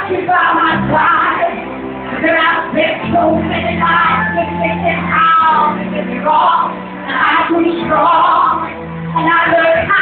you by my side. Because I've spent so many nights just thinking how to get me wrong. And I grew strong. And I learned how